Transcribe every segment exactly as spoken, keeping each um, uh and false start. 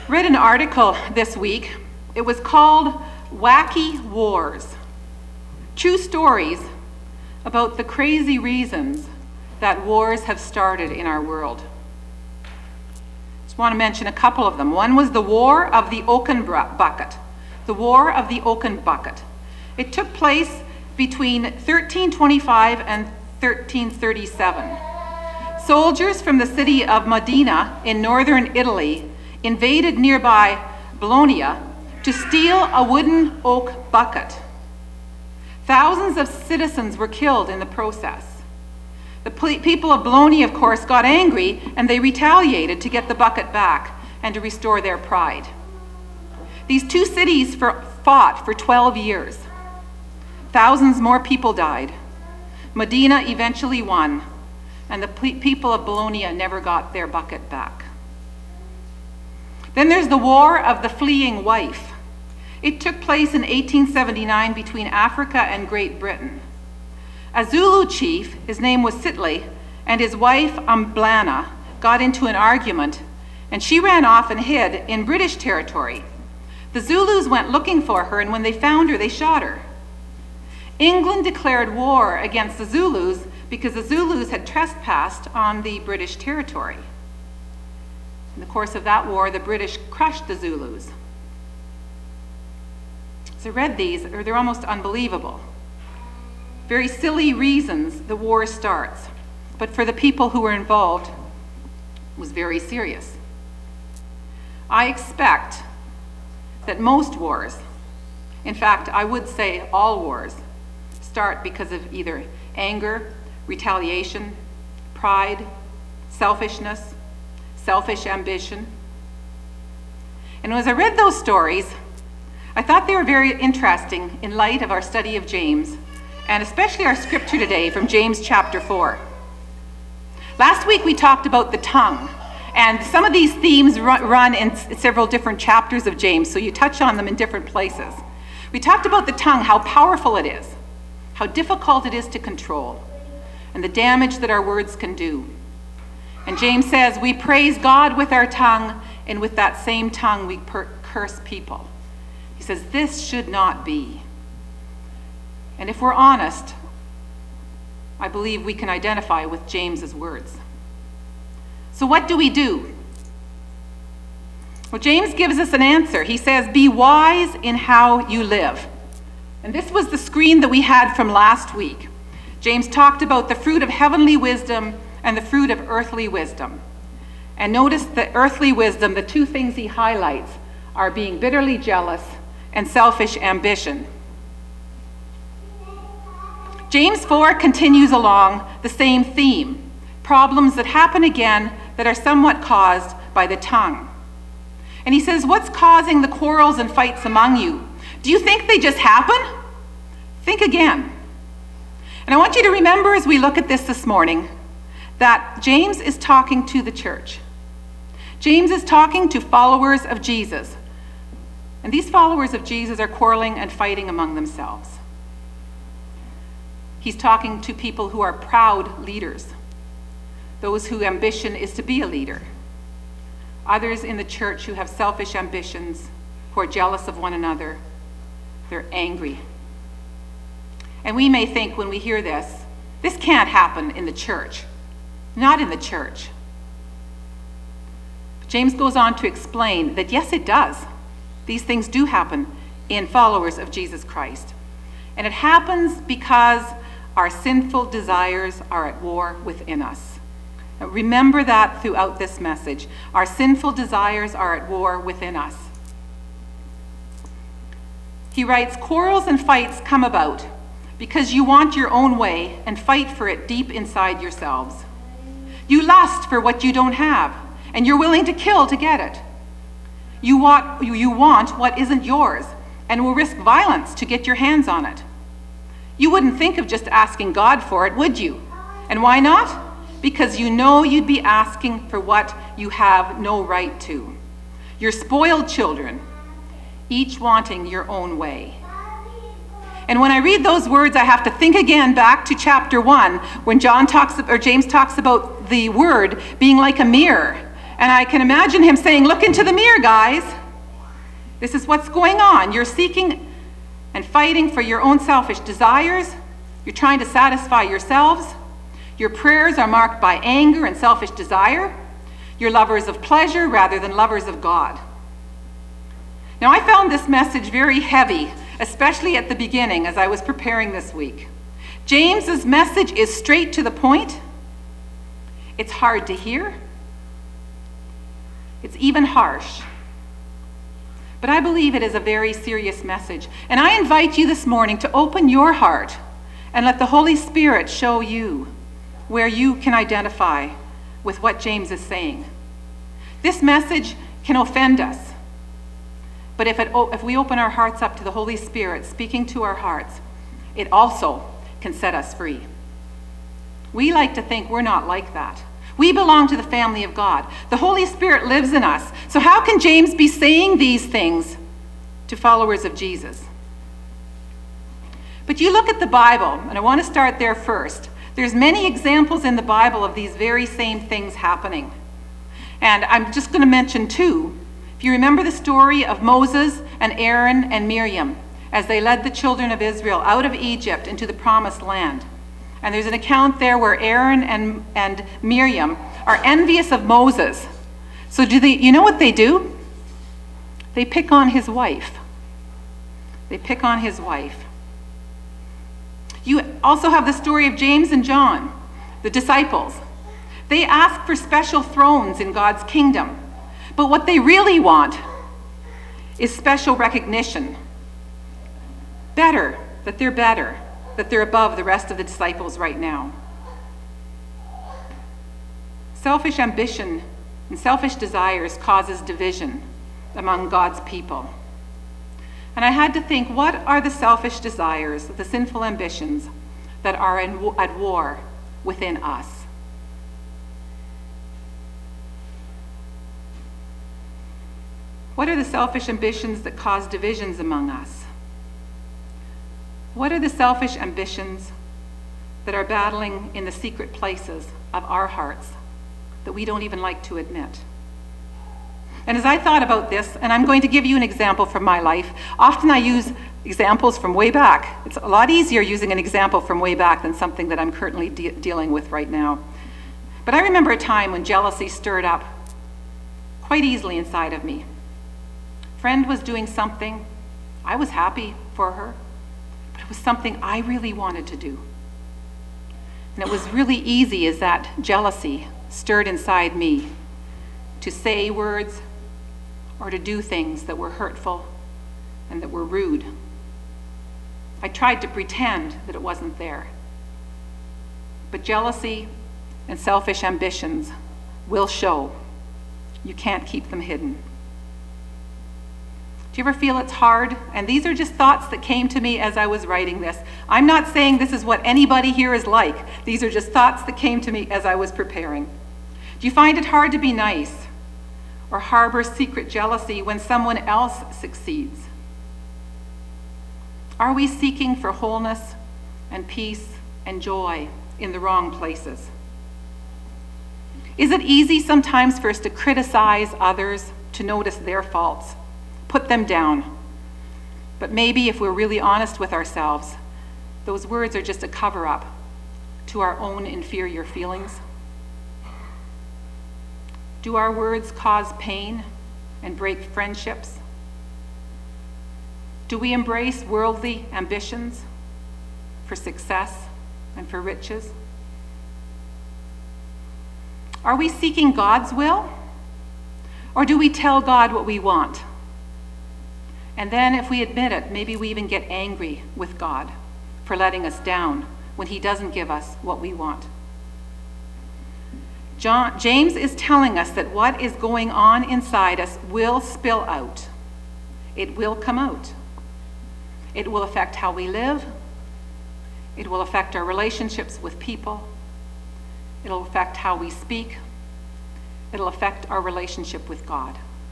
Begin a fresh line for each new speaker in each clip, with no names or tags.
read an article this week. It was called Wacky Wars. True stories about the crazy reasons that wars have started in our world. Just want to mention a couple of them. One was the War of the Oaken Bucket. The War of the Oaken Bucket. It took place between thirteen twenty-five and thirteen thirty-seven. Soldiers from the city of Modena in northern Italy invaded nearby Bologna to steal a wooden oak bucket. Thousands of citizens were killed in the process. The people of Bologna, of course, got angry and they retaliated to get the bucket back and to restore their pride. These two cities for, fought for twelve years. Thousands more people died. Modena eventually won, and the people of Bologna never got their bucket back. Then there's the War of the Fleeing Wife. It took place in eighteen seventy-nine between Africa and Great Britain. A Zulu chief, his name was Sitley, and his wife Umblana got into an argument, and she ran off and hid in British territory. The Zulus went looking for her, and when they found her, they shot her. England declared war against the Zulus because the Zulus had trespassed on the British territory. In the course of that war, the British crushed the Zulus. As I read these, they're almost unbelievable. Very silly reasons the war starts, but for the people who were involved, it was very serious. I expect that most wars, in fact, I would say all wars, start because of either anger, retaliation, pride, selfishness, selfish ambition. And as I read those stories, I thought they were very interesting in light of our study of James, and especially our scripture today from James chapter four. Last week we talked about the tongue, and some of these themes run in several different chapters of James, so you touch on them in different places. We talked about the tongue, how powerful it is, how difficult it is to control, and the damage that our words can do. And James says, we praise God with our tongue, and with that same tongue we curse people. He says, this should not be. And if we're honest, I believe we can identify with James's words. So what do we do? Well, James gives us an answer. He says, be wise in how you live. And this was the screen that we had from last week. James talked about the fruit of heavenly wisdom and the fruit of earthly wisdom. And notice the earthly wisdom, the two things he highlights are being bitterly jealous and selfish ambition. James four continues along the same theme, problems that happen again that are somewhat caused by the tongue. And he says, what's causing the quarrels and fights among you? Do you think they just happen? Think again. And I want you to remember as we look at this this morning that James is talking to the church. James is talking to followers of Jesus. And these followers of Jesus are quarreling and fighting among themselves. He's talking to people who are proud leaders, those whose ambition is to be a leader. Others in the church who have selfish ambitions, who are jealous of one another. They're angry. And we may think when we hear this, this can't happen in the church. Not in the church. But James goes on to explain that yes, it does. These things do happen in followers of Jesus Christ. And it happens because our sinful desires are at war within us. Now, remember that throughout this message. Our sinful desires are at war within us. He writes, quarrels and fights come about because you want your own way and fight for it deep inside yourselves. You lust for what you don't have, and you're willing to kill to get it. You want, you want what isn't yours, and will risk violence to get your hands on it. You wouldn't think of just asking God for it, would you? And why not? Because you know you'd be asking for what you have no right to. You're spoiled children, each wanting your own way. And when I read those words, I have to think again back to chapter one, when John talks, or James talks about the word being like a mirror. And I can imagine him saying, look into the mirror, guys. This is what's going on. You're seeking and fighting for your own selfish desires. You're trying to satisfy yourselves. Your prayers are marked by anger and selfish desire. You're lovers of pleasure rather than lovers of God. Now, I found this message very heavy, especially at the beginning as I was preparing this week. James's message is straight to the point. It's hard to hear. It's even harsh. But I believe it is a very serious message. And I invite you this morning to open your heart and let the Holy Spirit show you where you can identify with what James is saying. This message can offend us. But if, it, if we open our hearts up to the Holy Spirit speaking to our hearts, it also can set us free. We like to think we're not like that. We belong to the family of God. The Holy Spirit lives in us. So how can James be saying these things to followers of Jesus? But you look at the Bible, and I want to start there first. There's many examples in the Bible of these very same things happening. And I'm just going to mention two. If you remember the story of Moses and Aaron and Miriam as they led the children of Israel out of Egypt into the promised land. And there's an account there where Aaron and, and Miriam are envious of Moses. So do they, you know what they do? They pick on his wife. They pick on his wife. You also have the story of James and John, the disciples. They ask for special thrones in God's kingdom. But what they really want is special recognition. Better, that they're better. That they're above the rest of the disciples right now. Selfish ambition and selfish desires causes division among God's people. And I had to think, what are the selfish desires, the sinful ambitions that are in, at war within us? What are the selfish ambitions that cause divisions among us? What are the selfish ambitions that are battling in the secret places of our hearts that we don't even like to admit? And as I thought about this, and I'm going to give you an example from my life, often I use examples from way back. It's a lot easier using an example from way back than something that I'm currently de- dealing with right now. But I remember a time when jealousy stirred up quite easily inside of me. A friend was doing something. I was happy for her. It was something I really wanted to do. And it was really easy as that jealousy stirred inside me to say words or to do things that were hurtful and that were rude. I tried to pretend that it wasn't there. But jealousy and selfish ambitions will show. You can't keep them hidden. Do you ever feel it's hard? And these are just thoughts that came to me as I was writing this. I'm not saying this is what anybody here is like. These are just thoughts that came to me as I was preparing. Do you find it hard to be nice or harbor secret jealousy when someone else succeeds? Are we seeking for wholeness and peace and joy in the wrong places? Is it easy sometimes for us to criticize others, to notice their faults? Put them down. But maybe if we're really honest with ourselves, those words are just a cover-up to our own inferior feelings. Do our words cause pain and break friendships? Do we embrace worldly ambitions for success and for riches? Are we seeking God's will? Or do we tell God what we want? And then if we admit it, maybe we even get angry with God for letting us down when he doesn't give us what we want. John, James is telling us that what is going on inside us will spill out. It will come out. It will affect how we live. It will affect our relationships with people. It'll affect how we speak. It'll affect our relationship with God.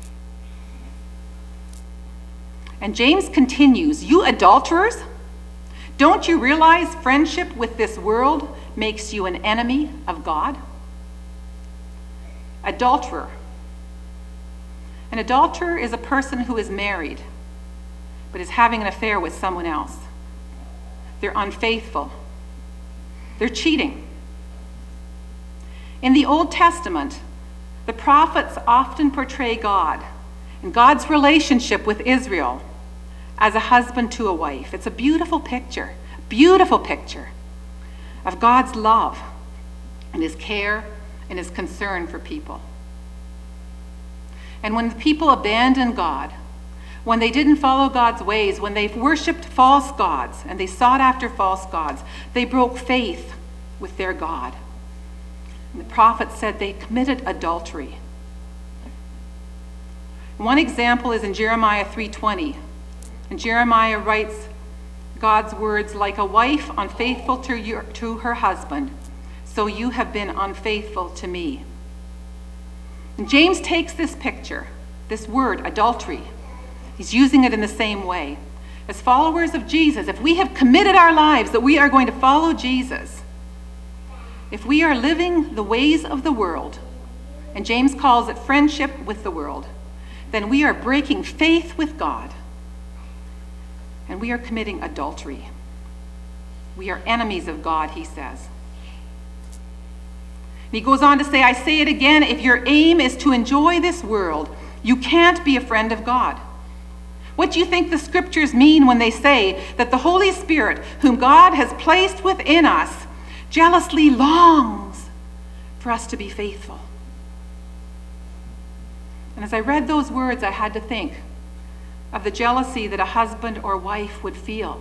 And James continues, you adulterers, don't you realize friendship with this world makes you an enemy of God? Adulterer, An adulterer is a person who is married, but is having an affair with someone else. They're unfaithful. They're cheating. In the Old Testament, the prophets often portray God and God's relationship with Israel as a husband to a wife. It's a beautiful picture, beautiful picture of God's love and his care and his concern for people. And when the people abandoned God, when they didn't follow God's ways, when they worshiped false gods and they sought after false gods, they broke faith with their God. And the prophet said they committed adultery. One example is in Jeremiah three twenty. And Jeremiah writes God's words, like a wife unfaithful to, your, to her husband, so you have been unfaithful to me. And James takes this picture, this word, adultery. He's using it in the same way. As followers of Jesus, if we have committed our lives that we are going to follow Jesus, if we are living the ways of the world, and James calls it friendship with the world, then we are breaking faith with God, and we are committing adultery. We are enemies of God, he says. And he goes on to say, I say it again, if your aim is to enjoy this world, you can't be a friend of God. What do you think the scriptures mean when they say that the Holy Spirit, whom God has placed within us, jealously longs for us to be faithful? And as I read those words, I had to think of the jealousy that a husband or wife would feel.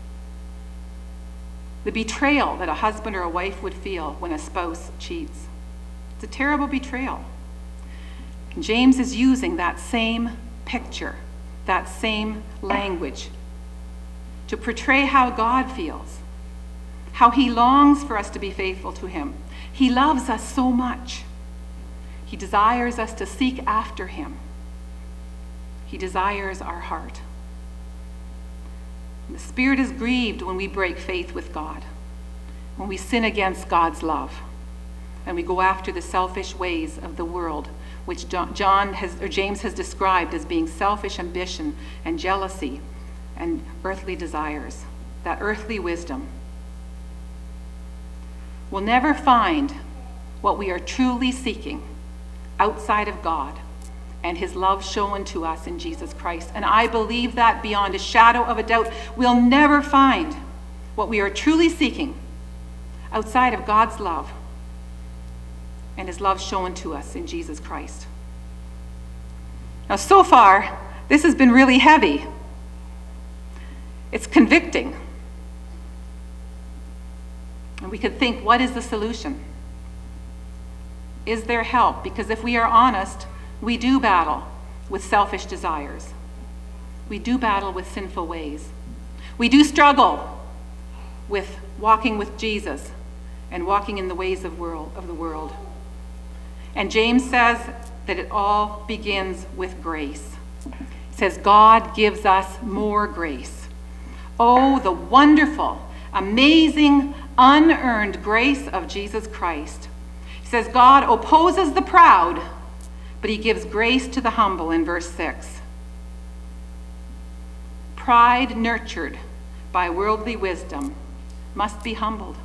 The betrayal that a husband or a wife would feel when a spouse cheats. It's a terrible betrayal. And James is using that same picture, that same language, to portray how God feels, how he longs for us to be faithful to him. He loves us so much. He desires us to seek after him. He desires our heart. And the Spirit is grieved when we break faith with God, when we sin against God's love, and we go after the selfish ways of the world, which John has, or James has described as being selfish ambition and jealousy and earthly desires, that earthly wisdom. We'll never find what we are truly seeking outside of God and his love shown to us in Jesus Christ. And I believe that beyond a shadow of a doubt. We'll never find what we are truly seeking outside of God's love and his love shown to us in Jesus Christ. Now, so far, this has been really heavy. It's convicting. And we could think, what is the solution? Is there help? Because if we are honest, we do battle with selfish desires. We do battle with sinful ways. We do struggle with walking with Jesus and walking in the ways of, world, of the world. And James says that it all begins with grace. He says God gives us more grace. Oh, the wonderful, amazing, unearned grace of Jesus Christ. He says God opposes the proud, but he gives grace to the humble in verse six. Pride nurtured by worldly wisdom must be humbled.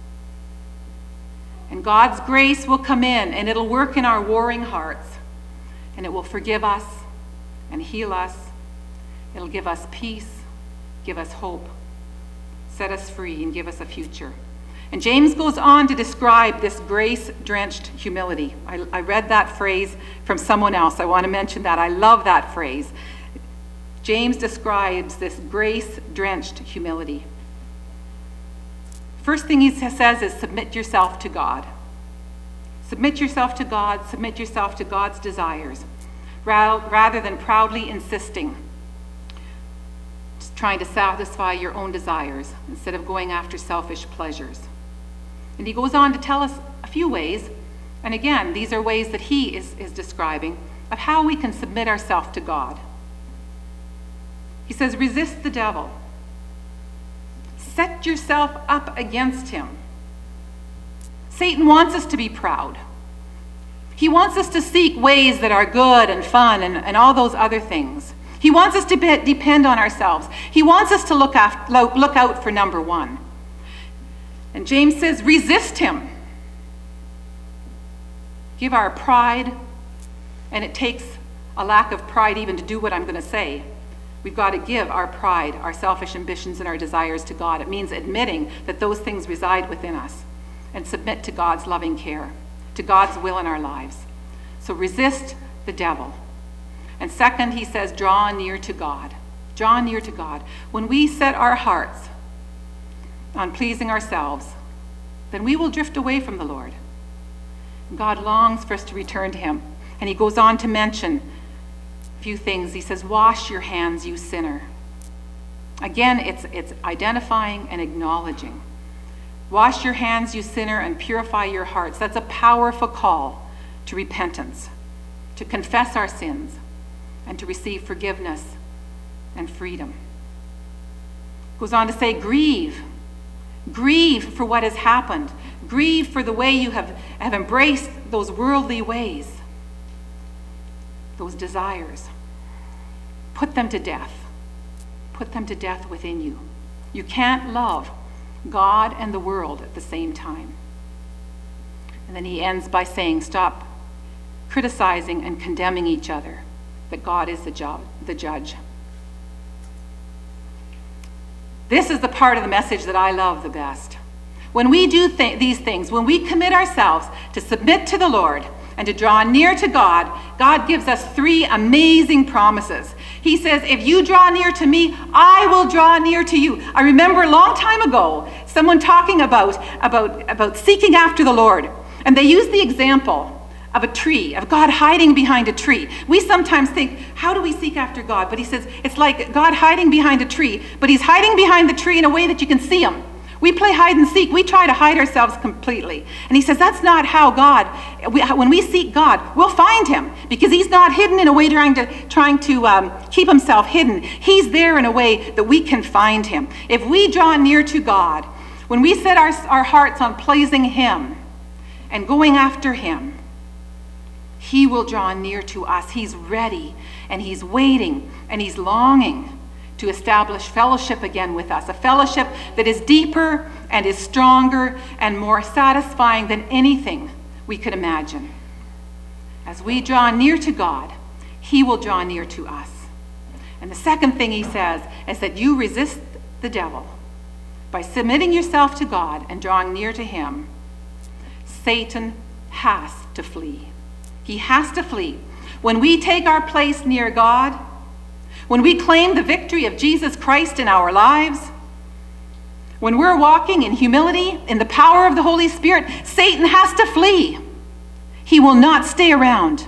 And God's grace will come in and it'll work in our warring hearts, and it will forgive us and heal us. It'll give us peace, give us hope, set us free, and give us a future. And James goes on to describe this grace-drenched humility. I, I read that phrase from someone else. I want to mention that. I love that phrase. James describes this grace-drenched humility. First thing he says is submit yourself to God. Submit yourself to God. Submit yourself to God's desires, rather than proudly insisting, just trying to satisfy your own desires instead of going after selfish pleasures. And he goes on to tell us a few ways, and again, these are ways that he is, is describing, of how we can submit ourselves to God. He says, resist the devil. Set yourself up against him. Satan wants us to be proud. He wants us to seek ways that are good and fun and, and all those other things. He wants us to be, depend on ourselves. He wants us to look, after, look out for number one. And James says, resist him. Give our pride, and it takes a lack of pride even to do what I'm going to say. We've got to give our pride, our selfish ambitions, and our desires to God. It means admitting that those things reside within us and submit to God's loving care, to God's will in our lives. So resist the devil. And second, he says, draw near to God. Draw near to God. When we set our hearts on pleasing ourselves, then we will drift away from the Lord. God longs for us to return to him. And he goes on to mention a few things. He says, wash your hands, you sinner. Again, it's, it's identifying and acknowledging. Wash your hands, you sinner, and purify your hearts. That's a powerful call to repentance, to confess our sins, and to receive forgiveness and freedom. Goes on to say, grieve. Grieve for what has happened. Grieve for the way you have, have embraced those worldly ways, those desires. Put them to death. Put them to death within you. You can't love God and the world at the same time. And then he ends by saying, stop criticizing and condemning each other, that God is the, ju- the judge. This is the part of the message that I love the best. When we do th- these things, when we commit ourselves to submit to the Lord and to draw near to God, God gives us three amazing promises. He says, if you draw near to me, I will draw near to you. I remember a long time ago, someone talking about, about, about seeking after the Lord. And they used the example of a tree, of God hiding behind a tree. We sometimes think, how do we seek after God? But he says, it's like God hiding behind a tree, but he's hiding behind the tree in a way that you can see him. We play hide and seek. We try to hide ourselves completely. And he says, that's not how God, we, when we seek God, we'll find him, because he's not hidden in a way trying to, trying to um, keep himself hidden. He's there in a way that we can find him. If we draw near to God, when we set our, our hearts on pleasing him and going after him, he will draw near to us. He's ready, and he's waiting, and he's longing to establish fellowship again with us, a fellowship that is deeper and is stronger and more satisfying than anything we could imagine. As we draw near to God, he will draw near to us. And the second thing he says is that you resist the devil by submitting yourself to God and drawing near to him. Satan has to flee. He has to flee. When we take our place near God, when we claim the victory of Jesus Christ in our lives, when we're walking in humility, in the power of the Holy Spirit, Satan has to flee. He will not stay around.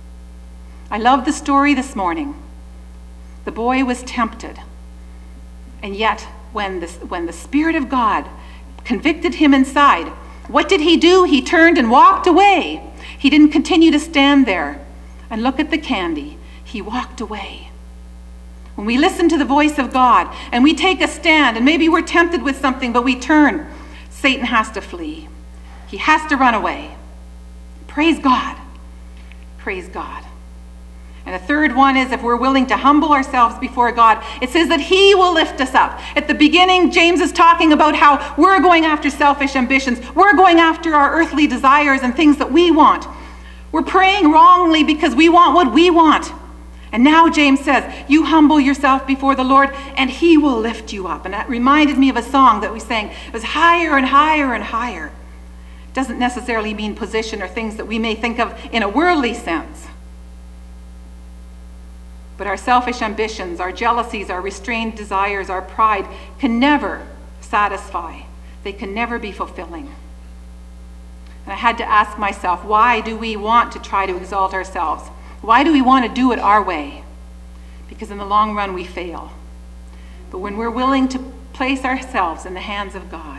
I love the story this morning. The boy was tempted, and yet when the, when the Spirit of God convicted him inside, what did he do? He turned and walked away. He didn't continue to stand there and look at the candy. He walked away. When we listen to the voice of God and we take a stand, and maybe we're tempted with something, but we turn, Satan has to flee. He has to run away. Praise God. Praise God. And the third one is, if we're willing to humble ourselves before God, it says that he will lift us up. At the beginning, James is talking about how we're going after selfish ambitions. We're going after our earthly desires and things that we want. We're praying wrongly because we want what we want. And now James says, you humble yourself before the Lord and he will lift you up. And that reminded me of a song that we sang. It was higher and higher and higher. It doesn't necessarily mean position or things that we may think of in a worldly sense. But our selfish ambitions, our jealousies, our restrained desires, our pride can never satisfy. They can never be fulfilling. And I had to ask myself, why do we want to try to exalt ourselves? Why do we want to do it our way? Because in the long run we fail. But when we're willing to place ourselves in the hands of God,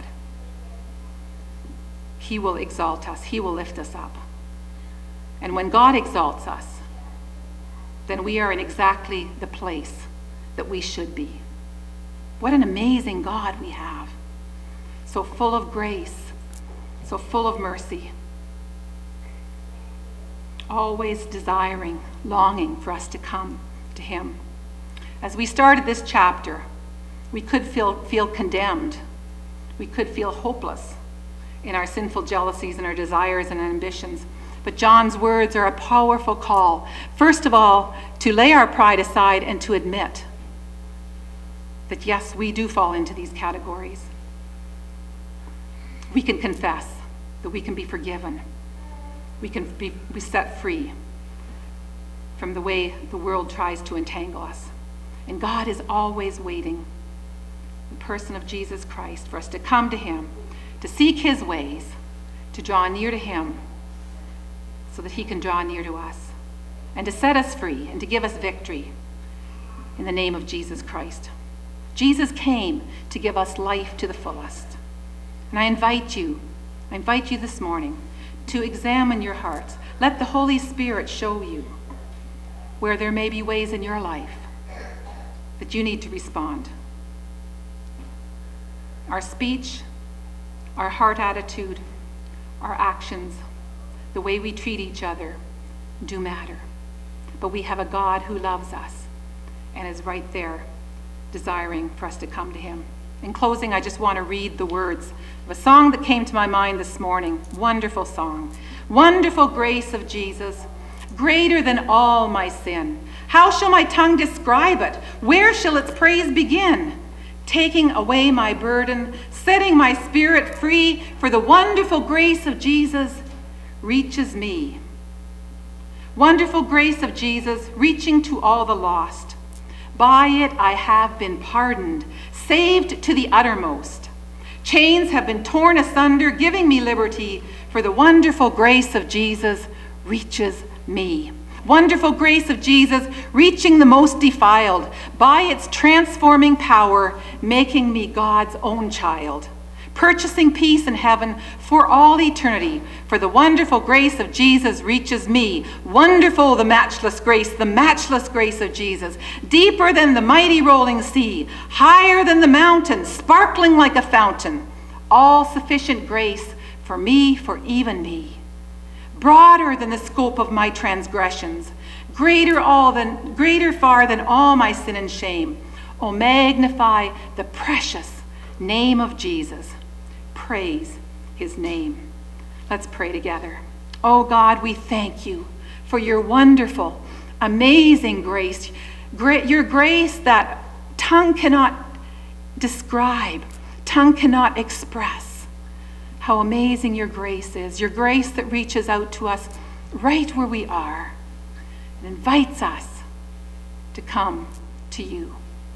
he will exalt us. He will lift us up. And when God exalts us, then we are in exactly the place that we should be. What an amazing God we have. So full of grace, so full of mercy. always desiring, longing for us to come to him. As we started this chapter, we could feel, feel condemned. We could feel hopeless in our sinful jealousies and our desires and ambitions. But John's words are a powerful call, first of all, to lay our pride aside and to admit that, yes, we do fall into these categories. We can confess that we can be forgiven. We can be, be set free from the way the world tries to entangle us. And God is always waiting, the person of Jesus Christ, for us to come to him, to seek his ways, to draw near to him so that he can draw near to us, and to set us free and to give us victory in the name of Jesus Christ. Jesus came to give us life to the fullest. And I invite you, I invite you this morning to examine your hearts. Let the Holy Spirit show you where there may be ways in your life that you need to respond. Our speech, our heart attitude, our actions, the way we treat each other do matter. But we have a God who loves us and is right there desiring for us to come to him. In closing, I just want to read the words of a song that came to my mind this morning. Wonderful song. Wonderful grace of Jesus, greater than all my sin. How shall my tongue describe it? Where shall its praise begin? Taking away my burden, setting my spirit free, for the wonderful grace of Jesus reaches me. Wonderful grace of Jesus, reaching to all the lost. By it I have been pardoned, saved to the uttermost. Chains have been torn asunder, giving me liberty, for the wonderful grace of Jesus reaches me. Wonderful grace of Jesus, reaching the most defiled, by its transforming power, making me God's own child. Purchasing peace in heaven for all eternity, for the wonderful grace of Jesus reaches me. Wonderful the matchless grace, the matchless grace of Jesus, deeper than the mighty rolling sea, higher than the mountain, sparkling like a fountain, all sufficient grace for me, for even me. Broader than the scope of my transgressions, greater all than greater far than all my sin and shame. Oh, magnify the precious name of Jesus. Praise his name. Let's pray together. Oh God, we thank you for your wonderful, amazing grace, Great, your grace that tongue cannot describe, tongue cannot express. How amazing your grace is, your grace that reaches out to us right where we are and invites us to come to you.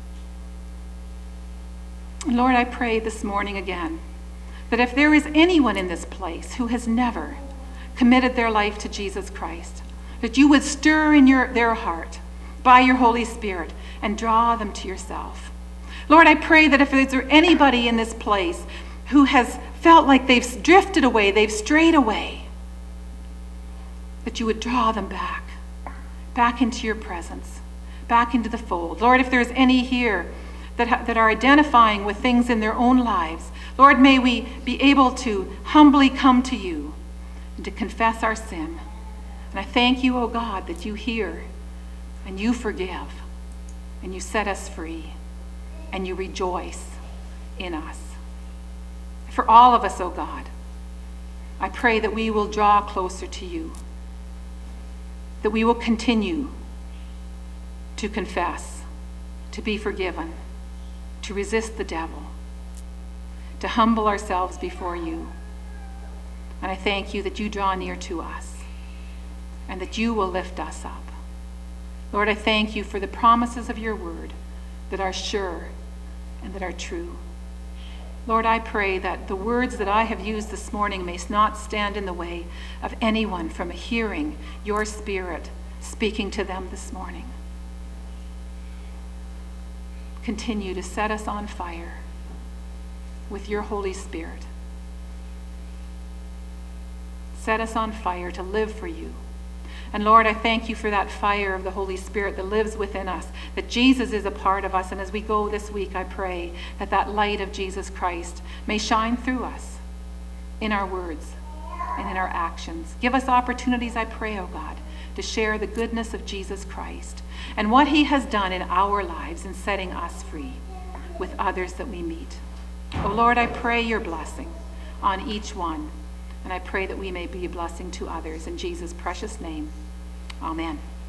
Lord, I pray this morning again that if there is anyone in this place who has never committed their life to Jesus Christ, that you would stir in your, their heart by your Holy Spirit and draw them to yourself. Lord, I pray that if there's anybody in this place who has felt like they've drifted away, they've strayed away, that you would draw them back, back into your presence, back into the fold. Lord, if there's any here that, that are identifying with things in their own lives, Lord, may we be able to humbly come to you and to confess our sin. And I thank you, O God, that you hear and you forgive and you set us free and you rejoice in us. For all of us, O God, I pray that we will draw closer to you, that we will continue to confess, to be forgiven, to resist the devil, to humble ourselves before you. And I thank you that you draw near to us and that you will lift us up. Lord, I thank you for the promises of your word that are sure and that are true. Lord, I pray that the words that I have used this morning may not stand in the way of anyone from hearing your Spirit speaking to them this morning. Continue to set us on fire with your Holy Spirit. Set us on fire to live for you. And Lord, I thank you for that fire of the Holy Spirit that lives within us, that Jesus is a part of us. And as we go this week, I pray that that light of Jesus Christ may shine through us in our words and in our actions. Give us opportunities, I pray, oh God, to share the goodness of Jesus Christ and what he has done in our lives in setting us free with others that we meet. Oh Lord, I pray your blessing on each one, and I pray that we may be a blessing to others. In Jesus' precious name, amen.